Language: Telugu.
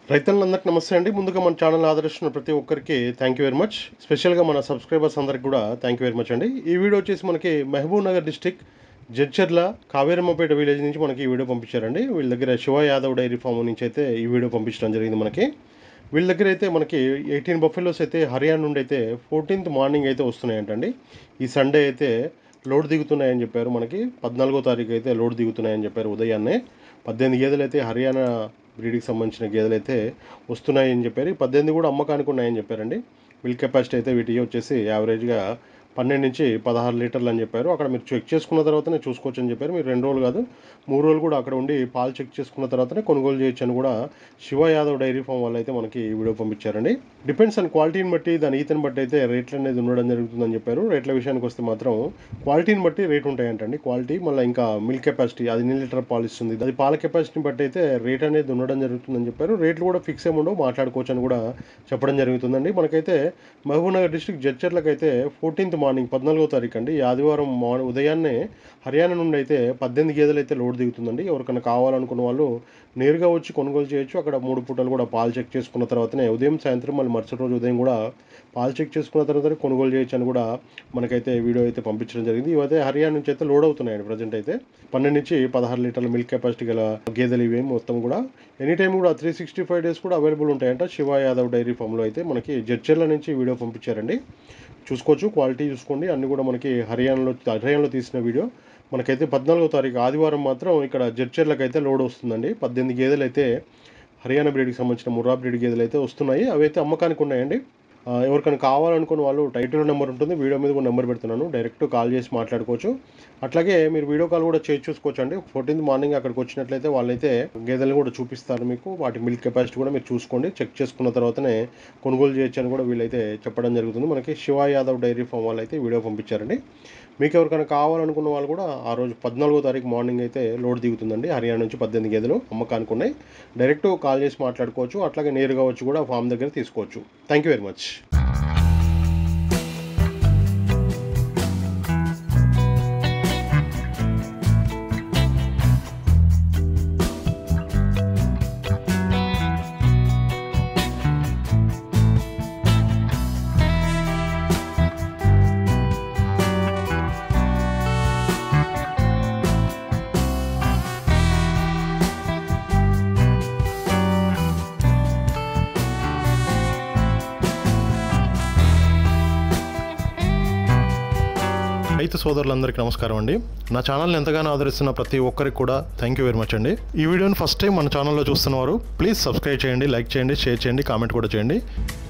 రైతులందరికీ నమస్తే అండి. ముందుగా మన ఛానల్ ఆదరిస్తున్న ప్రతి ఒక్కరికి థ్యాంక్ యూ వెరీ మచ్. స్పెషల్గా మన సబ్స్క్రైబర్స్ అందరికి కూడా థ్యాంక్ యూ వెరీ మచ్ అండి. ఈ వీడియో వచ్చేసి మనకి Mahabubnagar district Jadcherla Kaverammapeta village నుంచి మనకి ఈ వీడియో పంపించారండి. వీళ్ళ దగ్గర శివ యాదవ్ డైరీ ఫామ్ నుంచి అయితే ఈ వీడియో పంపించడం జరిగింది మనకి. వీళ్ళ దగ్గర అయితే మనకి 18 బఫెలోస్ అయితే హర్యానా నుండి అయితే 14th మార్నింగ్ అయితే వస్తున్నాయంటండి. ఈ సండే అయితే లోడ్ దిగుతున్నాయని చెప్పారు. మనకి 14వ తారీఖు అయితే లోడ్ దిగుతున్నాయని చెప్పారు. ఉదయాన్నే 18 గేదెలు అయితే హర్యానా బ్రీడ్కి సంబంధించిన గేదెలు అయితే వస్తున్నాయని చెప్పారు. 18 కూడా అమ్మకానికి ఉన్నాయని చెప్పారండి. మిల్క్ కెపాసిటీ అయితే వీటికి వచ్చేసి యావరేజ్గా 12 నుంచి 16 లీటర్లు అని చెప్పారు. అక్కడ మీరు చెక్ చేసుకున్న తర్వాతనే చూసుకోవచ్చు అని చెప్పారు. మీరు 2 రోజులు కాదు 3 రోజులు కూడా అక్కడ ఉండి పాలు చెక్ చేసుకున్న తర్వాతనే కొనుగోలు చేయొచ్చు అని కూడా శివ యాదవ్ డైరీ ఫామ్ వాళ్ళు అయితే మనకి ఈ వీడియో పంపించారండి. డిపెండ్స్ ఆన్ క్వాలిటీని బట్టి దాని ఈతని బట్టి అయితే రేట్లు అనేది ఉండడం జరుగుతుందని చెప్పారు. రేట్ల విషయానికి వస్తే మాత్రం క్వాలిటీని బట్టి రేట్ ఉంటాయంటండి. క్వాలిటీ మళ్ళీ ఇంకా మిల్క్ కెపాసిటీ అది 1 లీటర్ పాలు ఇస్తుంది. అది పాల కెపాసిటీని బట్టి అయితే రేట్ అనేది ఉండడం జరుగుతుందని చెప్పారు. రేట్లు కూడా ఫిక్స్ ఏమి ఉండవు, మాట్లాడుకోవచ్చు అని కూడా చెప్పడం జరుగుతుందండి. మనకైతే మహబూబ్ నగర్ డిస్ట్రిక్ట్ జడ్చర్లకు అయితే 14th మార్నింగ్ 14వ తారీఖు అండి ఆదివారం ఉదయాన్నే హర్యానా నుండి అయితే 18 గేదెలు అయితే లోడ్ దిగుతుందండి. ఎవరికైనా కావాలనుకున్న వాళ్ళు నేరుగా వచ్చి కొనుగోలు చేయొచ్చు. అక్కడ 3 పూటలు కూడా పాలు చెక్ చేసుకున్న తర్వాతనే ఉదయం సాయంత్రం మళ్ళీ మరుసటి రోజు ఉదయం కూడా పాలు చెక్ చేసుకున్న తర్వాతనే కొనుగోలు చేయొచ్చు అని కూడా మనకైతే వీడియో అయితే పంపించడం జరిగింది. ఇవైతే హర్యానా నుంచి అయితే లోడ్ అవుతున్నాయండి. ప్రజెంట్ అయితే 12 నుంచి 16 లీటర్ల మిల్క్ కెపాసిటీ గల గేదెలు ఇవి మొత్తం కూడా ఎనీ టైం కూడా 365 డేస్ కూడా అవైలబుల్ ఉంటాయంట. శివ యాదవ్ డైరీ ఫామ్లో అయితే మనకి జడ్చర్ల నుంచి వీడియో పంపించారండి. చూసుకోవచ్చు, క్వాలిటీ చూసుకోండి. అన్నీ కూడా మనకి హర్యానాలో తీసిన వీడియో. మనకైతే 14వ తారీఖు ఆదివారం మాత్రం ఇక్కడ జడ్చర్లకు అయితే లోడ్ వస్తుందండి. 18 గేదెలు అయితే హర్యానా బ్రీడ్కి సంబంధించిన ముర్రా బ్రీడ్ గేదెలు అయితే వస్తున్నాయి. అవి అయితే అమ్మకానికి ఉన్నాయండి. ఎవరికైనా కావాలనుకున్న వాళ్ళు టైటిల్ నెంబర్ ఉంటుంది, వీడియో మీద కూడా నెంబర్ పెడుతున్నాను, డైరెక్ట్ కాల్ చేసి మాట్లాడుకోవచ్చు. అట్లాగే మీరు వీడియో కాల్ కూడా చేసి చూసుకోవచ్చు అండి. 14th మార్నింగ్ అక్కడికి వచ్చినట్లయితే వాళ్ళైతే గేదెలను కూడా చూపిస్తారు మీకు. వాటి మిల్క్ కెపాసిటీ కూడా మీరు చూసుకోండి. చెక్ చేసుకున్న తర్వాతనే కొనుగోలు చేయొచ్చు అని కూడా వీళ్ళైతే చెప్పడం జరుగుతుంది. మనకి శివ యాదవ్ డైరీ ఫామ్ వాళ్ళు అయితే వీడియో పంపించారండి. మీకు ఎవరికైనా కావాలనుకున్న వాళ్ళు కూడా ఆ రోజు 14వ తారీఖు మార్నింగ్ అయితే లోడ్ దిగుతుందండి. హర్యానా నుంచి 18 గేదెలు అమ్మకానికి ఉన్నాయి. డైరెక్ట్ కాల్ చేసి మాట్లాడుకోవచ్చు. అట్లాగే నేరుగా వచ్చి కూడా ఫామ్ దగ్గర తీసుకోవచ్చు. Thank you very much. రైతు సోదరులందరికీ నమస్కారం అండి. నా ఛానల్ని ఎంతగానో ఆదరిస్తున్న ప్రతి ఒక్కరికి కూడా థ్యాంక్ యూ వెరీ మచ్ అండి. ఈ వీడియోని ఫస్ట్ టైం మన ఛానల్లో చూస్తున్నవారు ప్లీజ్ సబ్స్క్రైబ్ చేయండి, లైక్ చేయండి, షేర్ చేయండి, కామెంట్ కూడా చేయండి.